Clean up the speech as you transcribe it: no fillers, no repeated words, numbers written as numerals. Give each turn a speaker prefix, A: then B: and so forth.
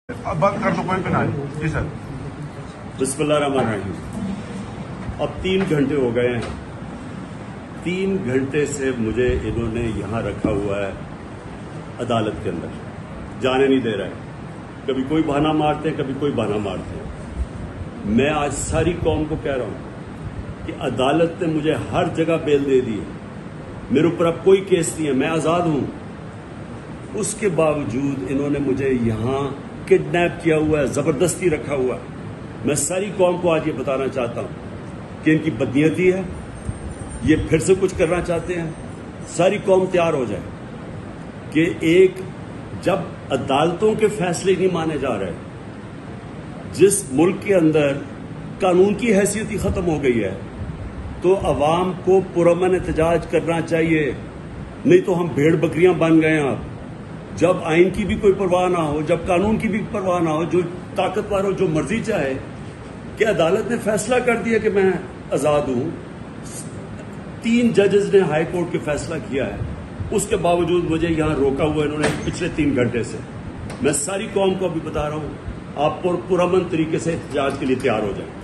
A: अब बंद कर दो, कोई भी ना है। जी सर।
B: बिस्मिल्लाहिर्रहमानिर्रहीम। अब 3 घंटे हो गए हैं। 3 घंटे से मुझे इन्होंने यहाँ रखा हुआ है अदालत के अंदर, जाने नहीं दे रहा है। कभी कोई बहाना मारते हैं, कभी कोई बहाना मारते हैं। मैं आज सारी कौम को कह रहा हूँ कि अदालत ने मुझे हर जगह बेल दे दी है, मेरे ऊपर अब कोई केस नहीं है, मैं आज़ाद हूँ। उसके बावजूद इन्होंने मुझे यहाँ किडनैप किया हुआ है, जबरदस्ती रखा हुआ है। मैं सारी कौम को आज ये बताना चाहता हूं कि इनकी बदनीयती है, ये फिर से कुछ करना चाहते हैं। सारी कौम तैयार हो जाए कि एक जब अदालतों के फैसले नहीं माने जा रहे, जिस मुल्क के अंदर कानून की हैसियत ही खत्म हो गई है, तो अवाम को पुरअमन एहतजाज करना चाहिए। नहीं तो हम भेड़ बकरियां बन गए हैं। अब जब आइन की भी कोई परवाह ना हो, जब कानून की भी परवाह ना हो, जो ताकतवर हो जो मर्जी चाहे, कि अदालत ने फैसला कर दिया कि मैं आजाद हूं। 3 जजेस ने हाई कोर्ट के फैसला किया है, उसके बावजूद मुझे यहां रोका हुआ इन्होंने पिछले 3 घंटे से। मैं सारी कौम को अभी बता रहा हूं, आप पुरअमन तरीके से एहतजाज के लिए तैयार हो जाएं।